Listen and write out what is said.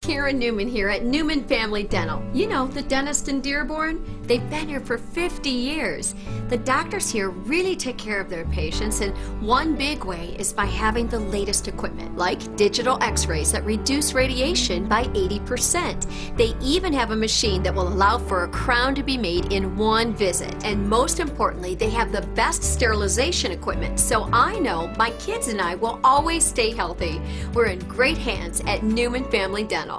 Karen Newman here at Newman Family Dental. You know, the dentist in Dearborn? They've been here for 50 years. The doctors here really take care of their patients, and one big way is by having the latest equipment, like digital x-rays that reduce radiation by 80%. They even have a machine that will allow for a crown to be made in one visit. And most importantly, they have the best sterilization equipment, so I know my kids and I will always stay healthy. We're in great hands at Newman Family Dental.